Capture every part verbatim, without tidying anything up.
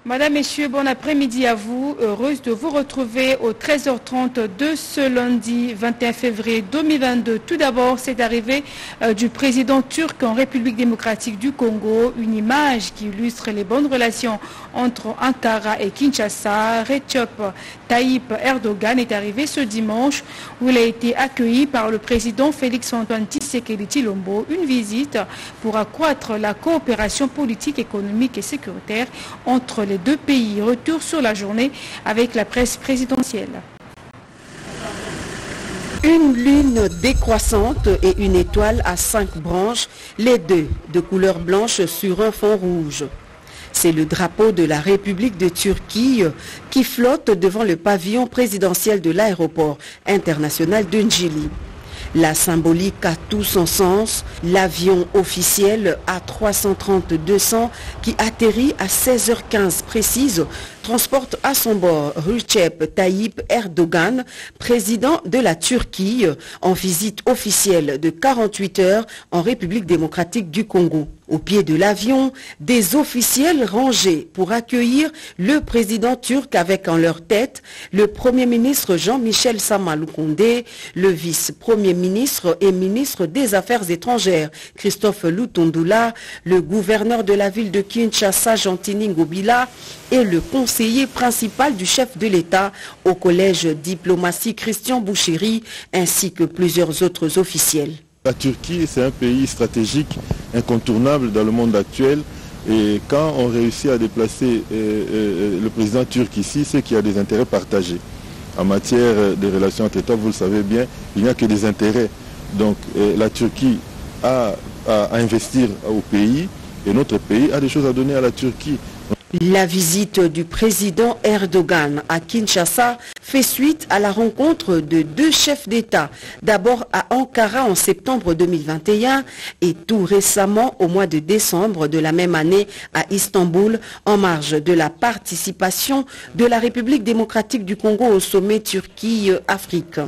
Madame, Messieurs, bon après-midi à vous. Heureuse de vous retrouver au treize heures trente de ce lundi vingt et un février deux mille vingt-deux. Tout d'abord, c'est l'arrivée euh, du président turc en République démocratique du Congo, une image qui illustre les bonnes relations entre Ankara et Kinshasa. Recep Tayyip Erdogan est arrivé ce dimanche où il a été accueilli par le président Félix-Antoine Tshisekedi Tshilombo. Une visite pour accroître la coopération politique, économique et sécuritaire entre les deux pays. Retour sur la journée avec la presse présidentielle. Une lune décroissante et une étoile à cinq branches, les deux de couleur blanche sur un fond rouge. C'est le drapeau de la République de Turquie qui flotte devant le pavillon présidentiel de l'aéroport international de Njili. La symbolique a tout son sens. L'avion officiel A trois cent trente deux cents qui atterrit à seize heures quinze précise transporte à son bord Recep Tayyip Erdogan, président de la Turquie, en visite officielle de quarante-huit heures en République démocratique du Congo. Au pied de l'avion, des officiels rangés pour accueillir le président turc avec en leur tête le Premier ministre Jean-Michel Samaloukonde, le vice-premier ministre et ministre des Affaires étrangères Christophe Lutundula, le gouverneur de la ville de Kinshasa Gentini Ngobila et le conseiller principal du chef de l'État au collège diplomatie Christian Bouchéry ainsi que plusieurs autres officiels. La Turquie, c'est un pays stratégique incontournable dans le monde actuel et quand on réussit à déplacer euh, euh, le président turc ici, c'est qu'il y a des intérêts partagés. En matière de relations entre États, vous le savez bien, il n'y a que des intérêts. Donc euh, la Turquie a à investir au pays et notre pays a des choses à donner à la Turquie. La visite du président Erdogan à Kinshasa fait suite à la rencontre de deux chefs d'État, d'abord à Ankara en septembre deux mille vingt et un et tout récemment au mois de décembre de la même année à Istanbul en marge de la participation de la République démocratique du Congo au sommet Turquie-Afrique.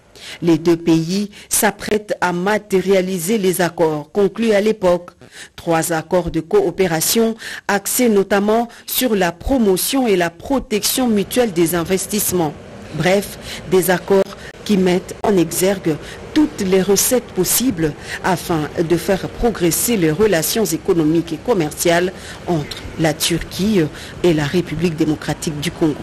Les deux pays s'apprêtent à matérialiser les accords conclus à l'époque. Trois accords de coopération axés notamment sur la promotion et la protection mutuelle des investissements. Bref, des accords qui mettent en exergue toutes les recettes possibles afin de faire progresser les relations économiques et commerciales entre la Turquie et la République démocratique du Congo.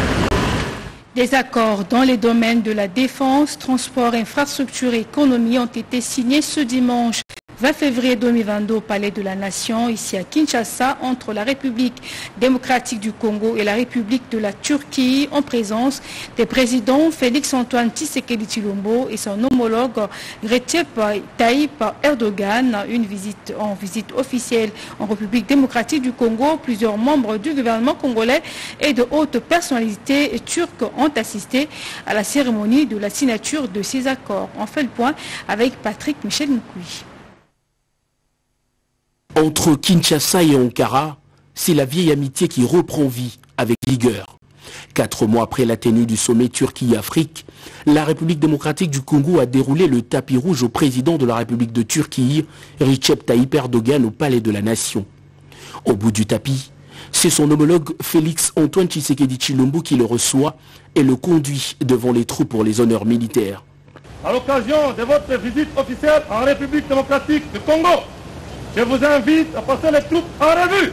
Des accords dans les domaines de la défense, transport, infrastructure et économie ont été signés ce dimanche vingt février deux mille vingt-deux au Palais de la Nation, ici à Kinshasa, entre la République démocratique du Congo et la République de la Turquie, en présence des présidents Félix-Antoine Tshisekedi Tshilombo et son homologue Recep Tayyip Erdogan. Une visite en visite officielle en République démocratique du Congo. Plusieurs membres du gouvernement congolais et de hautes personnalités turques ont assisté à la cérémonie de la signature de ces accords. On fait le point avec Patrick Michel Moukoui. Entre Kinshasa et Ankara, c'est la vieille amitié qui reprend vie avec vigueur. Quatre mois après la tenue du sommet Turquie-Afrique, la République démocratique du Congo a déroulé le tapis rouge au président de la République de Turquie, Recep Tayyip Erdogan, au Palais de la Nation. Au bout du tapis, c'est son homologue Félix-Antoine Tshisekedi Tshilombo qui le reçoit et le conduit devant les troupes pour les honneurs militaires. À l'occasion de votre visite officielle en République démocratique du Congo, je vous invite à passer les troupes en revue.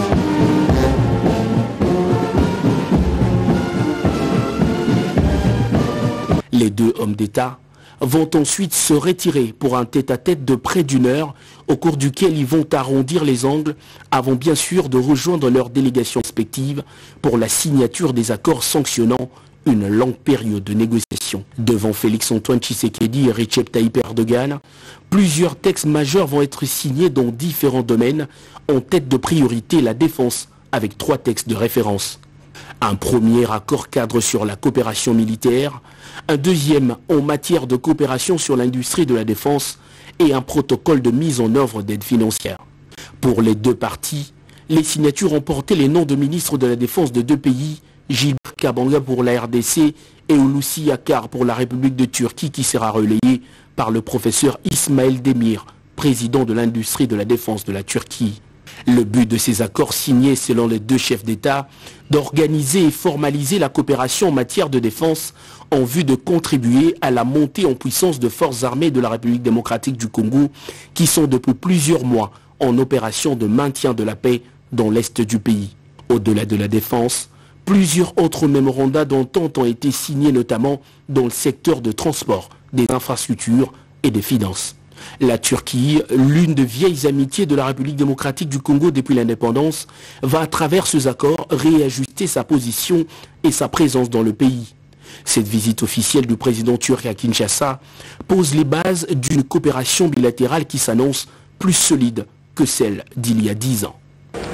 Les deux hommes d'État vont ensuite se retirer pour un tête-à-tête de près d'une heure, au cours duquel ils vont arrondir les angles, avant bien sûr de rejoindre leurs délégations respectives pour la signature des accords sanctionnant une longue période de négociation. Devant Félix-Antoine Tshisekedi et Recep Tayyip Erdogan, plusieurs textes majeurs vont être signés dans différents domaines, en tête de priorité la défense, avec trois textes de référence. Un premier accord cadre sur la coopération militaire, un deuxième en matière de coopération sur l'industrie de la défense et un protocole de mise en œuvre d'aide financière. Pour les deux parties, les signatures ont porté les noms de ministres de la Défense de deux pays, Gilbert Kabanga pour la R D C et Hulusi Akar pour la République de Turquie, qui sera relayé par le professeur Ismaël Demir, président de l'industrie de la défense de la Turquie. Le but de ces accords signés selon les deux chefs d'État, d'organiser et formaliser la coopération en matière de défense en vue de contribuer à la montée en puissance de forces armées de la République démocratique du Congo qui sont depuis plusieurs mois en opération de maintien de la paix dans l'est du pays. Au-delà de la défense, plusieurs autres mémorandats d'entente ont été signés notamment dans le secteur de transport, des infrastructures et des finances. La Turquie, l'une des vieilles amitiés de la République démocratique du Congo depuis l'indépendance, va à travers ces accords réajuster sa position et sa présence dans le pays. Cette visite officielle du président turc à Kinshasa pose les bases d'une coopération bilatérale qui s'annonce plus solide que celle d'il y a dix ans.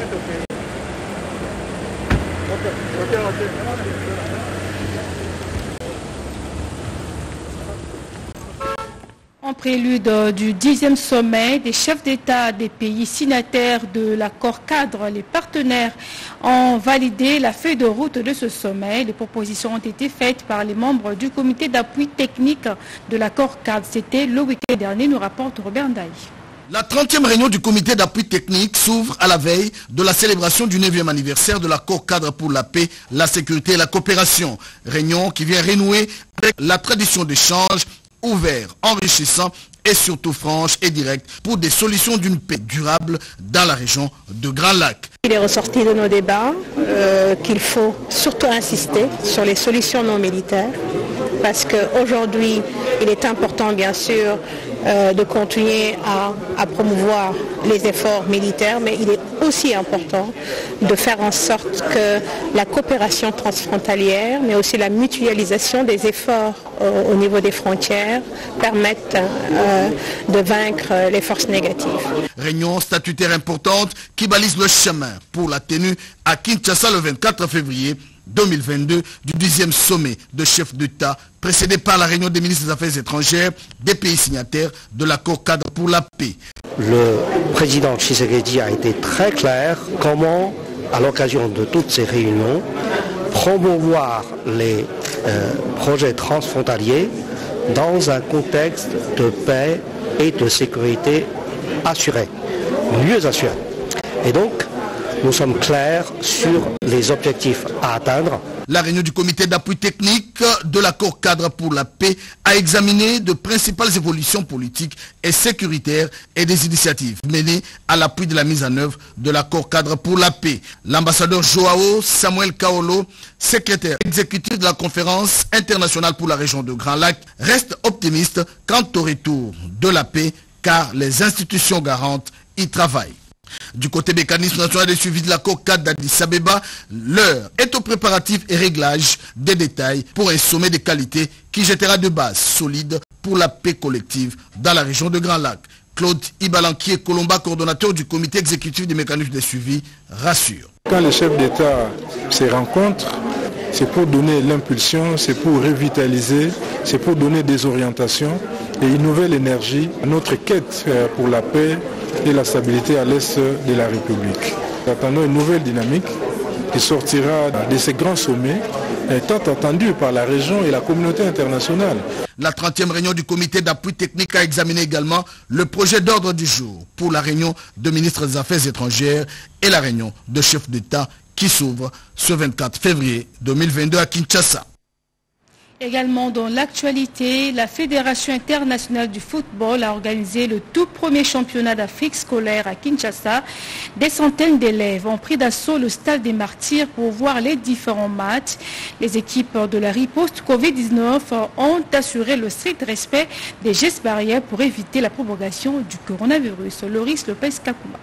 En prélude du dixième sommet des chefs d'État des pays signataires de l'accord cadre, les partenaires ont validé la feuille de route de ce sommet. Les propositions ont été faites par les membres du comité d'appui technique de l'accord cadre. C'était le week-end dernier, nous rapporte Robert Ndaï. La trentième réunion du comité d'appui technique s'ouvre à la veille de la célébration du neuvième anniversaire de l'accord cadre pour la paix, la sécurité et la coopération. Réunion qui vient renouer avec la tradition d'échange ouvert, enrichissant et surtout franche et directe pour des solutions d'une paix durable dans la région de Grand Lac. Il est ressorti de nos débats euh, qu'il faut surtout insister sur les solutions non militaires parce qu'aujourd'hui il est important bien sûr euh, de continuer à, à promouvoir les efforts militaires, mais il est aussi important de faire en sorte que la coopération transfrontalière, mais aussi la mutualisation des efforts euh, au niveau des frontières permettent euh, de vaincre les forces négatives. Réunion statutaire importante qui balise le chemin pour la tenue à Kinshasa le vingt-quatre février deux mille vingt-deux du dixième sommet de chefs d'État précédé par la réunion des ministres des Affaires étrangères des pays signataires de l'accord cadre pour la paix. Le président Tshisekedi a été très clair comment, à l'occasion de toutes ces réunions, promouvoir les euh, projets transfrontaliers dans un contexte de paix et de sécurité assurée, mieux assurée. Et donc, nous sommes clairs sur les objectifs à atteindre. La réunion du comité d'appui technique de l'accord cadre pour la paix a examiné de principales évolutions politiques et sécuritaires et des initiatives menées à l'appui de la mise en œuvre de l'accord cadre pour la paix. L'ambassadeur Joao Samuel Kaolo, secrétaire exécutif de la conférence internationale pour la région de Grand Lac, reste optimiste quant au retour de la paix car les institutions garantes y travaillent. Du côté mécanisme national de suivi de l'accord cadre d'Addis Abeba, l'heure est au préparatif et réglage des détails pour un sommet de qualité qui jettera de bases solides pour la paix collective dans la région de Grand Lac. Claude Ibalanquier Colomba, coordonnateur du comité exécutif des mécanismes de suivi, rassure. Quand les chefs d'État se rencontrent, c'est pour donner l'impulsion, c'est pour revitaliser, c'est pour donner des orientations et une nouvelle énergie à notre quête pour la paix et la stabilité à l'est de la République. Nous attendons une nouvelle dynamique qui sortira de ces grands sommets, tant attendus par la région et la communauté internationale. La trentième réunion du comité d'appui technique a examiné également le projet d'ordre du jour pour la réunion de ministres des Affaires étrangères et la réunion de chefs d'État qui s'ouvre ce vingt-quatre février deux mille vingt-deux à Kinshasa. Également dans l'actualité, la Fédération internationale du football a organisé le tout premier championnat d'Afrique scolaire à Kinshasa. Des centaines d'élèves ont pris d'assaut le stade des Martyrs pour voir les différents matchs. Les équipes de la riposte Covid dix-neuf ont assuré le strict respect des gestes barrières pour éviter la propagation du coronavirus. Loris Lopez-Kakuma.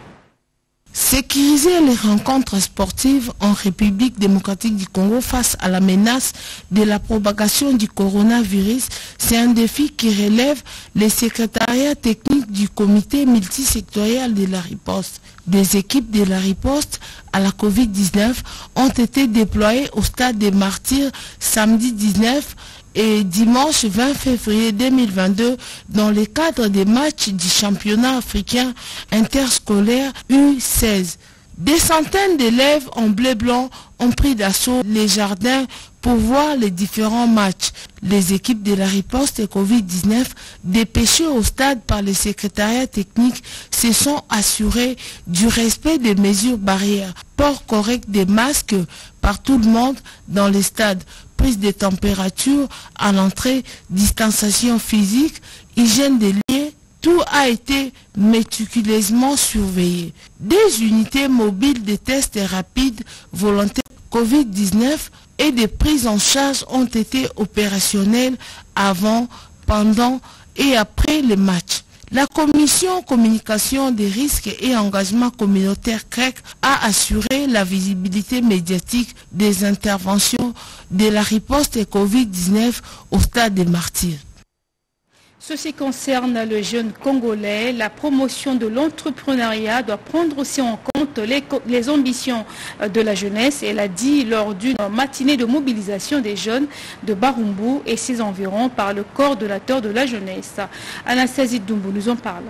Sécuriser les rencontres sportives en République démocratique du Congo face à la menace de la propagation du coronavirus, c'est un défi qui relève les secrétariats techniques du comité multisectoriel de la riposte. Des équipes de la riposte à la Covid dix-neuf ont été déployées au stade des Martyrs samedi dix-neuf et dimanche vingt février deux mille vingt-deux dans le cadre des matchs du championnat africain interscolaire U seize. Des centaines d'élèves en bleu blanc ont pris d'assaut les jardins pour voir les différents matchs. Les équipes de la riposte Covid dix-neuf, dépêchées au stade par le secrétariat technique, se sont assurées du respect des mesures barrières, port correct des masques par tout le monde dans les stades, prise de température à l'entrée, distanciation physique, hygiène des lieux. Tout a été méticuleusement surveillé. Des unités mobiles de tests rapides volontaires Covid dix-neuf et des prises en charge ont été opérationnelles avant, pendant et après les matchs. La commission communication des risques et engagement communautaire C R E C a assuré la visibilité médiatique des interventions de la riposte Covid dix-neuf au stade des Martyrs. Ceci concerne le jeune Congolais. La promotion de l'entrepreneuriat doit prendre aussi en compte les, les ambitions de la jeunesse. Elle a dit lors d'une matinée de mobilisation des jeunes de Barumbu et ses environs par le coordonnateur de la jeunesse. Anastasie Doumbou nous en parle.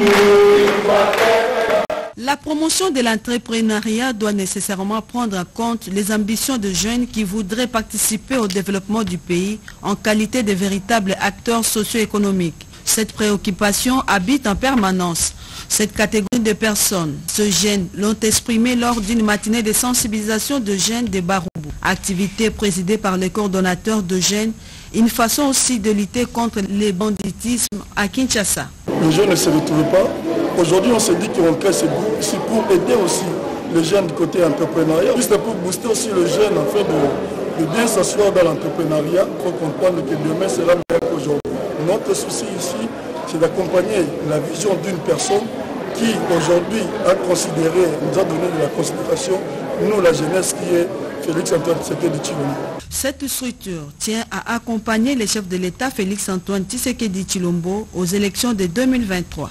La promotion de l'entrepreneuriat doit nécessairement prendre en compte les ambitions de jeunes qui voudraient participer au développement du pays en qualité de véritables acteurs socio-économiques. Cette préoccupation habite en permanence cette catégorie de personnes. Ce jeunes l'ont exprimé lors d'une matinée de sensibilisation de jeunes de Barumbu, activité présidée par le coordonnateur de jeunes, une façon aussi de lutter contre le banditisme à Kinshasa. Les jeunes ne se retrouvent pas. Aujourd'hui, on s'est dit qu'on crée ce groupe ici pour aider aussi les jeunes du côté entrepreneuriat, juste pour booster aussi le jeune en fait de, de bien s'asseoir dans l'entrepreneuriat pour comprendre que demain sera meilleur qu'aujourd'hui. Notre souci ici, c'est d'accompagner la vision d'une personne qui aujourd'hui a considéré, nous a donné de la considération, nous la jeunesse qui est Félix-Antoine Tshisekedi Tshilombo. Cette structure tient à accompagner le chef de l'État Félix-Antoine Tshisekedi Tshilombo aux élections de deux mille vingt-trois.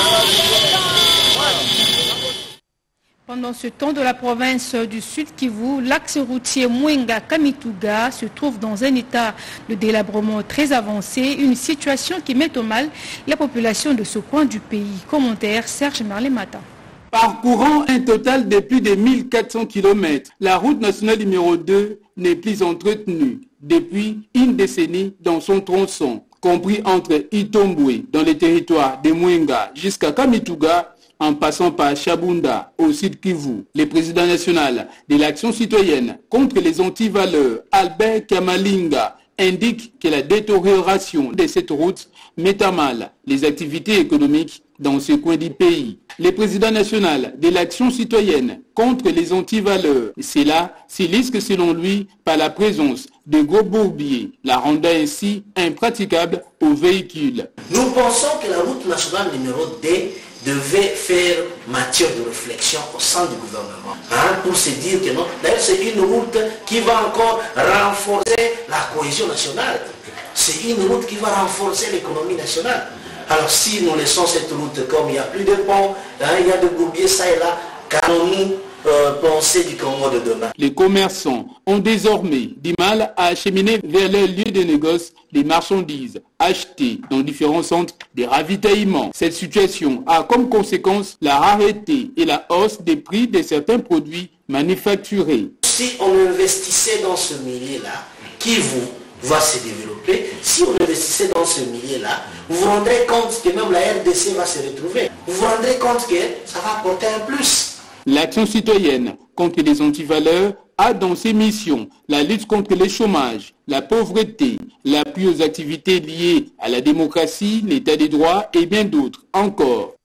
Pendant ce temps, de la province du Sud Kivu, l'axe routier Mwenga-Kamituga se trouve dans un état de délabrement très avancé, une situation qui met au mal la population de ce coin du pays. Commentaire Serge Marlemata. Parcourant un total de plus de mille quatre cents kilomètres, la route nationale numéro deux n'est plus entretenue depuis une décennie dans son tronçon, compris entre Itombwe dans les territoires de Mwenga jusqu'à Kamituga, en passant par Chabunda au Sud Kivu. Le président national de l'Action citoyenne contre les antivaleurs, Albert Kamalinga, indique que la détérioration de cette route met à mal les activités économiques dans ce coin du pays. Le président national de l'Action citoyenne contre les antivaleurs, cela s'illustre selon lui par la présence de gros bourbiers, la rendant ainsi impraticable aux véhicules. Nous pensons que la route nationale numéro deux devait faire matière de réflexion au sein du gouvernement, hein, pour se dire que non, d'ailleurs c'est une route qui va encore renforcer la cohésion nationale, c'est une route qui va renforcer l'économie nationale. Alors si nous laissons cette route comme il n'y a plus de pont, hein, il y a de bourbiers ça et là, qu'allons-nous euh, penser du Congo de demain? Les commerçants ont désormais du mal à acheminer vers leur lieu de négoce les marchandises achetées dans différents centres de ravitaillement. Cette situation a comme conséquence la rareté et la hausse des prix de certains produits manufacturés. Si on investissait dans ce milieu-là, qui vous va se développer, si on investissait dans ce milieu-là, vous vous rendrez compte que même la R D C va se retrouver. Vous vous rendrez compte que ça va apporter un plus. L'Action citoyenne contre les antivaleurs a dans ses missions la lutte contre le chômage, la pauvreté, l'appui aux activités liées à la démocratie, l'état des droits et bien d'autres encore.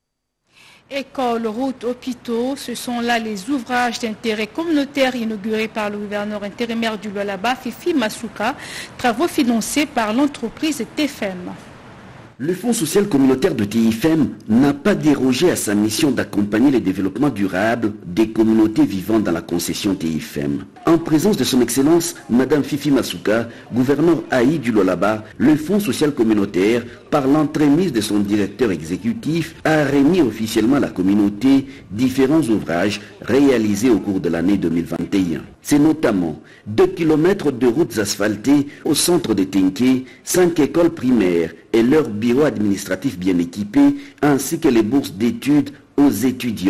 Écoles, routes, hôpitaux, ce sont là les ouvrages d'intérêt communautaire inaugurés par le gouverneur intérimaire du Lualaba, Fifi Masuka, travaux financés par l'entreprise T F M. Le Fonds social communautaire de T F M n'a pas dérogé à sa mission d'accompagner le développement durable des communautés vivant dans la concession T F M. En présence de son Excellence, Madame Fifi Masuka, gouverneur Haï du Lualaba, le Fonds social communautaire, par l'entremise de son directeur exécutif, a remis officiellement à la communauté différents ouvrages réalisés au cours de l'année deux mille vingt et un. C'est notamment deux kilomètres de routes asphaltées au centre de Tenké, cinq écoles primaires et leurs bureaux administratifs bien équipés, ainsi que les bourses d'études aux étudiants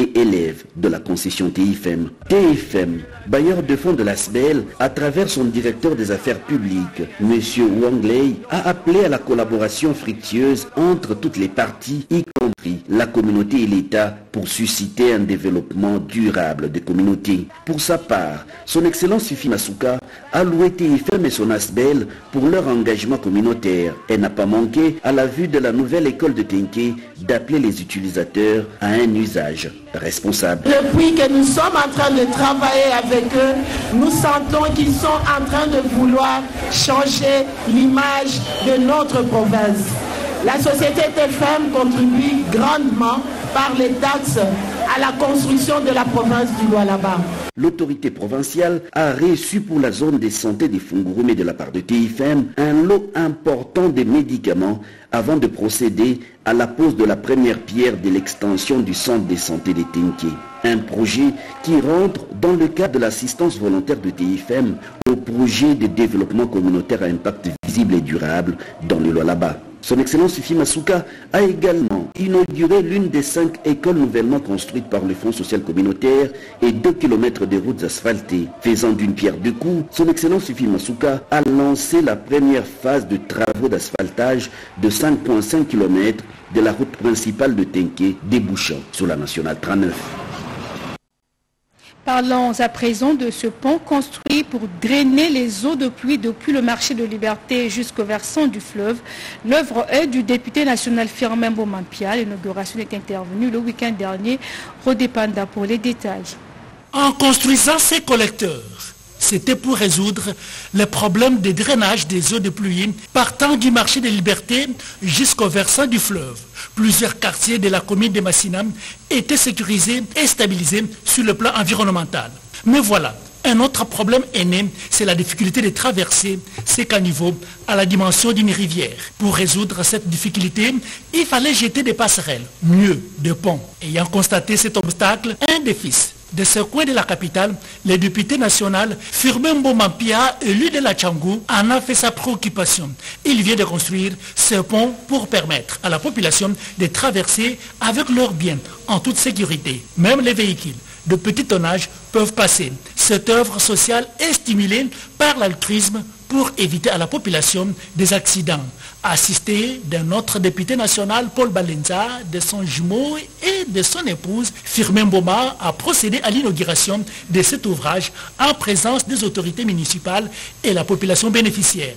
et élèves de la concession T I F E M. T I F E M, bailleur de fonds de l'A S B E L, à travers son directeur des affaires publiques, M. Wang Lei, a appelé à la collaboration fructueuse entre toutes les parties, y compris la communauté et l'État, pour susciter un développement durable des communautés. Pour sa part, son Excellence Fifi Masuka a loué T I F E M et son A S B E L pour leur engagement communautaire et n'a pas manqué, à la vue de la nouvelle école de Tenké, d'appeler les utilisateurs à un usage responsable. Depuis que nous sommes en train de travailler avec eux, nous sentons qu'ils sont en train de vouloir changer l'image de notre province. La société T F M contribue grandement par les taxes à la construction de la province du Lualaba. L'autorité provinciale a reçu pour la zone de santé des Fungurume de la part de T I F E M un lot important de médicaments avant de procéder à la pose de la première pierre de l'extension du centre de santé de Tenké. Un projet qui rentre dans le cadre de l'assistance volontaire de T I F E M au projet de développement communautaire à impact visible et durable dans le Lualaba. Son Excellence Fifi Masuka a également inauguré l'une des cinq écoles nouvellement construites par le Fonds social communautaire et deux kilomètres de routes asphaltées. Faisant d'une pierre deux coups, son Excellence Fifi Masuka a lancé la première phase de travaux d'asphaltage de cinq virgule cinq kilomètres de la route principale de Tenké, débouchant sur la nationale trente-neuf. Parlons à présent de ce pont construit pour drainer les eaux de pluie depuis le marché de Liberté jusqu'au versant du fleuve. L'œuvre est du député national Firmin Bomampia. L'inauguration est intervenue le week-end dernier. Rodépanda pour les détails. En construisant ces collecteurs, c'était pour résoudre les problèmes de drainage des eaux de pluie partant du marché de Liberté jusqu'au versant du fleuve. Plusieurs quartiers de la commune de Massinam étaient sécurisés et stabilisés sur le plan environnemental. Mais voilà, un autre problème est né, c'est la difficulté de traverser ces caniveaux à la dimension d'une rivière. Pour résoudre cette difficulté, il fallait jeter des passerelles, mieux, des ponts. Ayant constaté cet obstacle, un des fils de ce coin de la capitale, le député national Firmin Bomampia, élu de la Tchangou, en a fait sa préoccupation. Il vient de construire ce pont pour permettre à la population de traverser avec leurs biens en toute sécurité. Même les véhicules de petit tonnage peuvent passer. Cette œuvre sociale est stimulée par l'altruisme pour éviter à la population des accidents. Assisté d'un autre député national, Paul Balenza, de son jumeau et de son épouse, Firmin Boma a procédé à l'inauguration de cet ouvrage en présence des autorités municipales et la population bénéficiaire.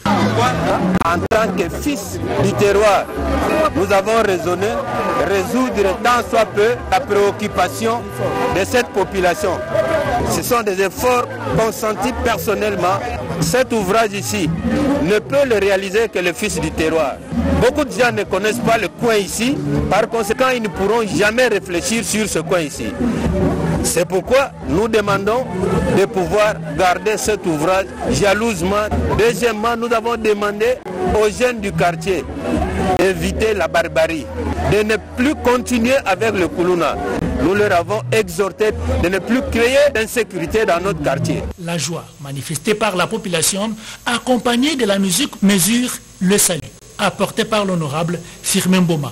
En tant que fils du terroir, nous avons raisonné résoudre tant soit peu la préoccupation de cette population. Ce sont des efforts consentis personnellement. Cet ouvrage ici ne peut le réaliser que le fils du terroir. Beaucoup de gens ne connaissent pas le coin ici, par conséquent ils ne pourront jamais réfléchir sur ce coin ici. C'est pourquoi nous demandons de pouvoir garder cet ouvrage jalousement. Deuxièmement, nous avons demandé aux jeunes du quartier d'éviter la barbarie, de ne plus continuer avec le Koulouna. Nous leur avons exhorté de ne plus créer d'insécurité dans notre quartier. La joie manifestée par la population, accompagnée de la musique, mesure le salut, apporté par l'honorable Firmin Boma.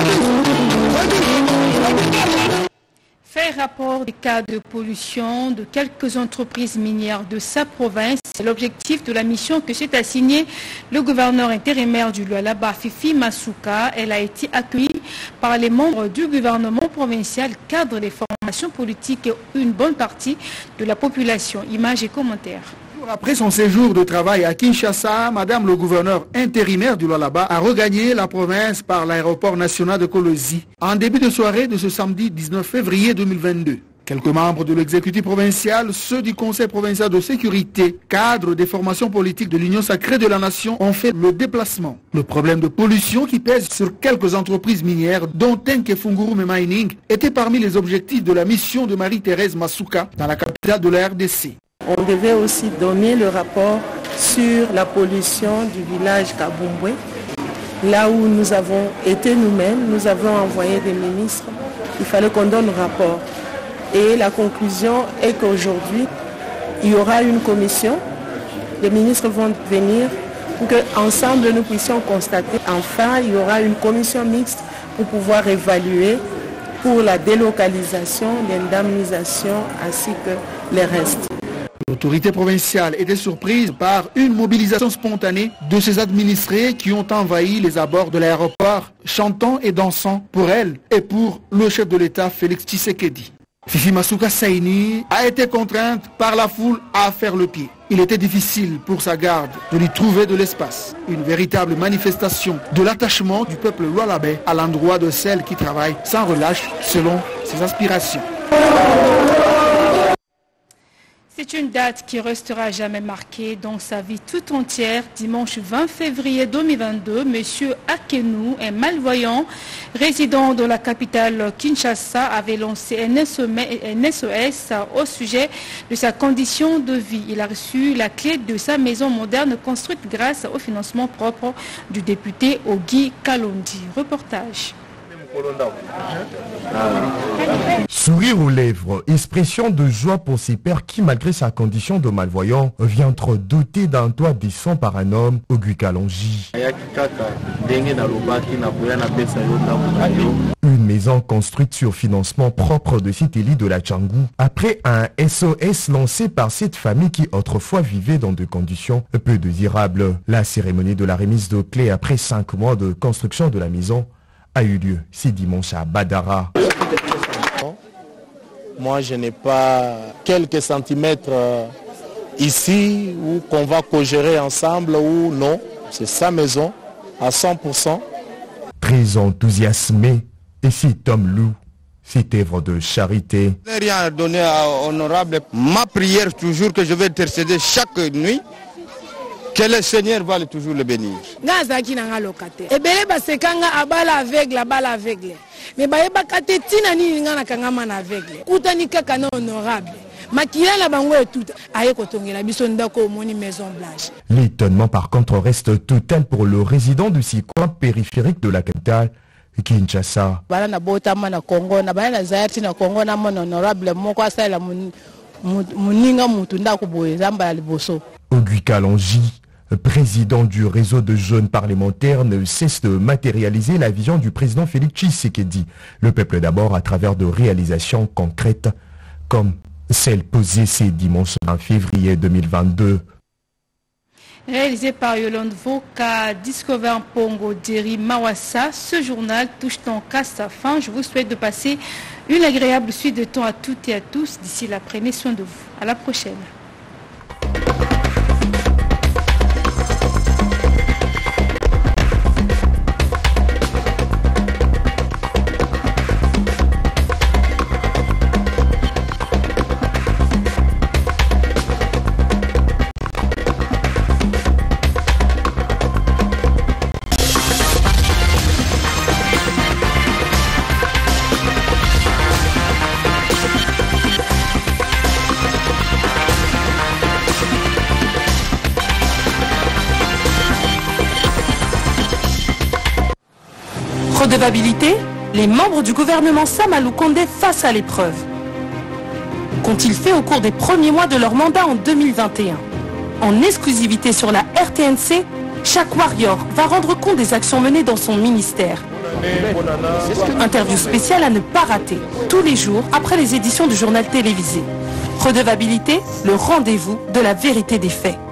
Fait rapport des cas de pollution de quelques entreprises minières de sa province. C'est l'objectif de la mission que s'est assignée le gouverneur intérimaire du Lualaba, Fifi Masuka. Elle a été accueillie par les membres du gouvernement provincial, cadre des formations politiques et une bonne partie de la population. Images et commentaires. Après son séjour de travail à Kinshasa, Madame le gouverneur intérimaire du Lualaba a regagné la province par l'aéroport national de Kolosi en début de soirée de ce samedi dix-neuf février deux mille vingt-deux. Quelques membres de l'exécutif provincial, ceux du Conseil provincial de sécurité, cadres des formations politiques de l'Union sacrée de la nation ont fait le déplacement. Le problème de pollution qui pèse sur quelques entreprises minières, dont Tenké Fungurume Mining, était parmi les objectifs de la mission de Marie-Thérèse Masuka dans la capitale de la R D C. On devait aussi donner le rapport sur la pollution du village Kabumbwe, là où nous avons été nous-mêmes, nous avons envoyé des ministres, il fallait qu'on donne le rapport. Et la conclusion est qu'aujourd'hui, il y aura une commission, les ministres vont venir pour qu'ensemble nous puissions constater. Enfin, il y aura une commission mixte pour pouvoir évaluer pour la délocalisation, l'indemnisation ainsi que les restes. L'autorité provinciale était surprise par une mobilisation spontanée de ses administrés qui ont envahi les abords de l'aéroport, chantant et dansant pour elle et pour le chef de l'État Félix Tshisekedi. Fifi Masuka Saini a été contrainte par la foule à faire le pied. Il était difficile pour sa garde de lui trouver de l'espace. Une véritable manifestation de l'attachement du peuple Lualabé à l'endroit de celles qui travaillent sans relâche selon ses aspirations. C'est une date qui restera jamais marquée dans sa vie tout entière. Dimanche vingt février deux mille vingt-deux, M. Akenou, un malvoyant résident de la capitale Kinshasa, avait lancé un S O S au sujet de sa condition de vie. Il a reçu la clé de sa maison moderne construite grâce au financement propre du député Ogi Kalondi. Reportage. Sourire aux lèvres, expression de joie pour ses pères qui, malgré sa condition de malvoyant, vient être doté d'un toit décent par un homme, Ogi Kalonji. Une maison construite sur financement propre de Citeli de la Tchangou, après un S O S lancé par cette famille qui autrefois vivait dans des conditions peu désirables. La cérémonie de la remise de clés après cinq mois de construction de la maison a eu lieu ce dimanche à Badara. Moi, je n'ai pas quelques centimètres ici où qu'on va co-gérer ensemble ou non. C'est sa maison à cent pour cent. Très enthousiasmé, et cet homme loue cette œuvre de charité. Je n'ai rien à donner à honorable. Ma prière toujours que je vais intercéder chaque nuit. Que le Seigneur va toujours le bénir. L'étonnement par contre reste total pour le résident du six coin périphérique de la capitale, Kinshasa. Ogi Kalonji, président du réseau de jeunes parlementaires, ne cesse de matérialiser la vision du président Félix Tshisekedi. Le peuple d'abord à travers de réalisations concrètes comme celle posée ce dimanche vingt février deux mille vingt-deux. Réalisé par Yolande Voka, Discover Pongo Deri Mawassa, ce journal touche donc à sa fin. Je vous souhaite de passer une agréable suite de temps à toutes et à tous. D'ici là, prenez soin de vous. À la prochaine. Redevabilité, les membres du gouvernement Samalou Condé face à l'épreuve. Qu'ont-ils fait au cours des premiers mois de leur mandat en deux mille vingt et un? En exclusivité sur la R T N C, chaque warrior va rendre compte des actions menées dans son ministère. Interview spéciale à ne pas rater, tous les jours après les éditions du journal télévisé. Redevabilité, le rendez-vous de la vérité des faits.